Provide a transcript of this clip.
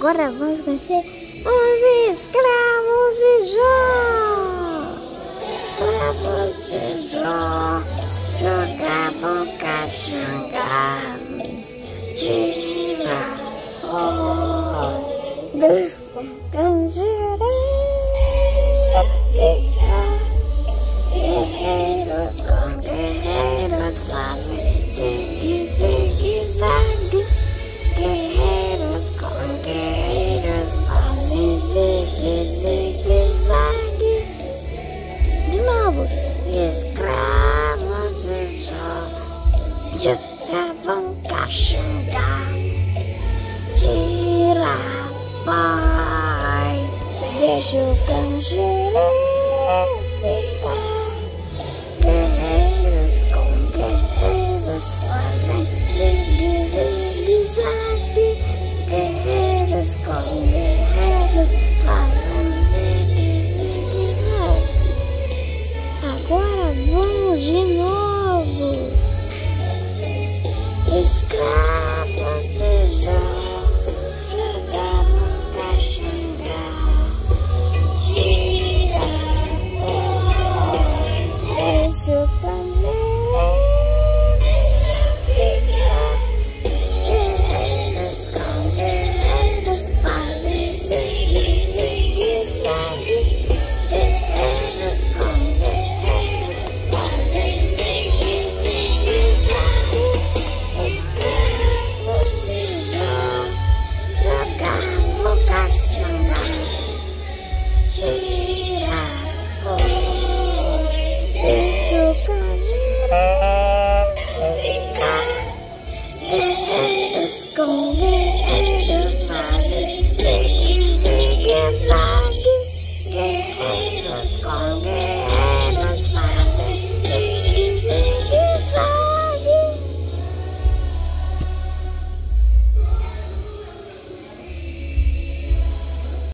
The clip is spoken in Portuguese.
Agora vamos conhecer os escravos de Jó. Escravos de Jó jogavam caxangá, tira dos canjereiros. Guerreiros com guerreiros fazem zigue-zague. Guerreiros com guerreiros fazem zigue-zague. De novo, escravos de Jó jogavam caxangá, tira, pai, deixa o canjereiro ficar. Guerreiros com guerreiros fazem zigue-zague. Guerreiros com guerreiros fazem zigue-zague. Agora vamos de novo. Escravos de Jó jogavam caxangá, tira, deixa o canjereiro ficar. Guerreiros com guerreiros fazem zigue-zague. Guerreiros com guerreiros fazem zigue-zague. Escravos de Jó jogavam caxangá, tira, deixa o canjereiro